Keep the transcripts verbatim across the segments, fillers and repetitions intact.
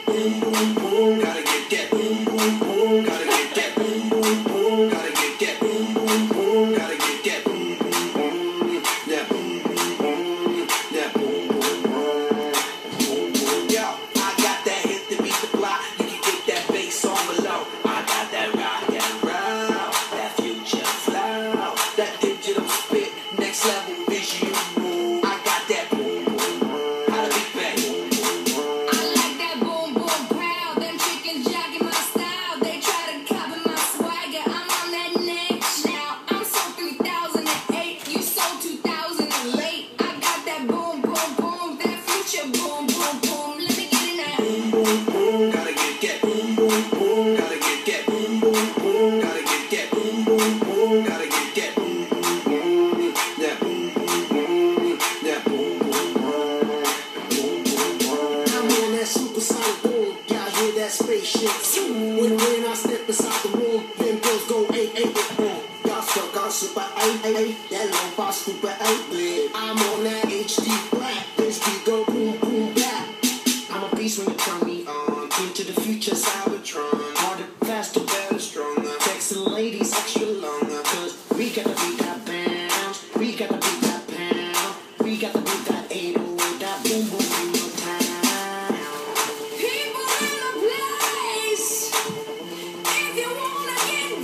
boom, boom, boom. Gotta get that boom, boom, boom. Gotta get that boom, boom, boom. Gotta get that boom, boom, boom. Gotta get that boom, boom, boom. That boom, boom, boom. That boom, boom, boom. Boom, boom. Yo, I got that hit to beat the block. You can get that bass on below. I got that rock and roll, that future flow, that digital spit, next level vision. I got that boom, boom, boom. How to be back. I like that boom, boom, proud. Them chickens jogging my style. They try to copy my swagger. I'm on that next now. I'm sold three thousand eight. You sold two thousand late. I got that boom, boom, boom. That future boom, boom, boom. Let me get it now. Boom, boom, boom. Gotta get that boom, boom, boom. Gotta get that boom, boom, boom. Gotta get that boom, boom, boom. Gotta get that boom, boom, boom. That boom, boom, boom. That boom, boom, boom. Boom, boom, boom. I'm on that supersonic boom, y'all hear that spaceship zoom. When, when I step inside the room, them girls go eight eight eight boom. Y'all stuck on super eight eight eight, that long bar super eight bit. I'm on that H D black, this beat go boom boom back. I'm a beast when you turn me on. Into the future, Cybertron. Harder, faster, better, stronger. Texting ladies extra longer, cause we gotta beat that bounce. We gotta beat that pound. We gotta beat that eight oh eight, that boom boom in your town. People in the place. If you wanna get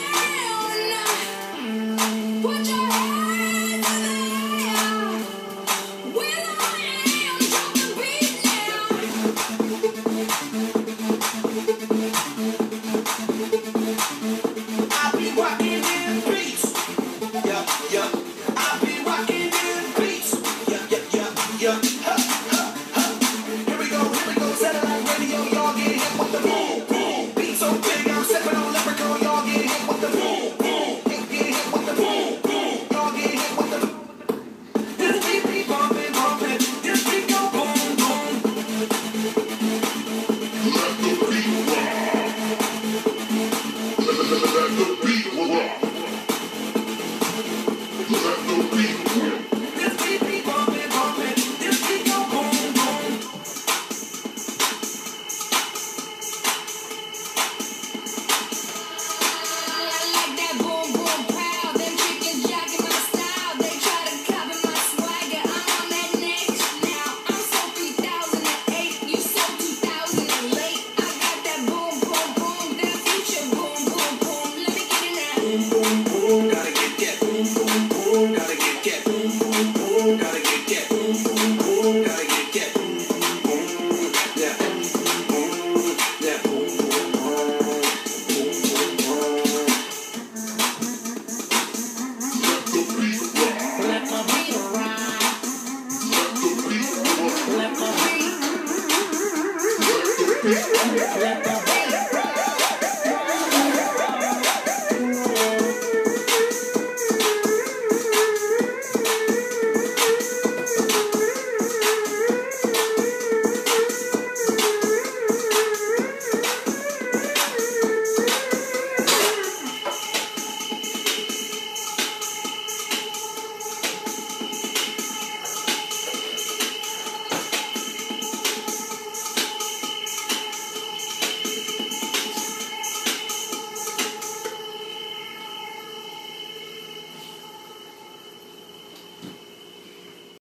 down, put your hands in the air. Will I am, drop the beat I be rocking in beats. Yeah, yeah. I be rocking in beats. Yeah, yeah, yeah, yeah. Ha, ha, ha. Here we go, here we go. Satellite radio, y'all get hit with the boom, boom. Beat so big, I'm stepping on leprechaun. Y'all get hit with the boom, boom. Get, get hit with the boom, boom. Y'all get hit with the. This beat be bumping, bumping. This beat go boom, boom. Let the beat rock. Let the beat rock. Let the beat rock. This beat be bumping, bumping. This beat go boom, boom. I like that boom, boom, proud. Them chickens jogging my style. They try to copy my swagger. I'm on that next now. I'm sold three thousand eight. You sold two thousand late. I got that boom, boom, boom. That future boom, boom, boom. Let me get it now. Boom, boom, boom. Gotta get that boom, boom, boom. Gotta get that boom, boom, boom. Gotta get that boom, boom, boom. Gotta get that boom, boom, boom. That boom, boom, boom. That boom, boom, boom. Boom, boom, boom. Let the beat rock. Let the beat rock. Let the beat rock. Let the beat. Let the beat rock. Let the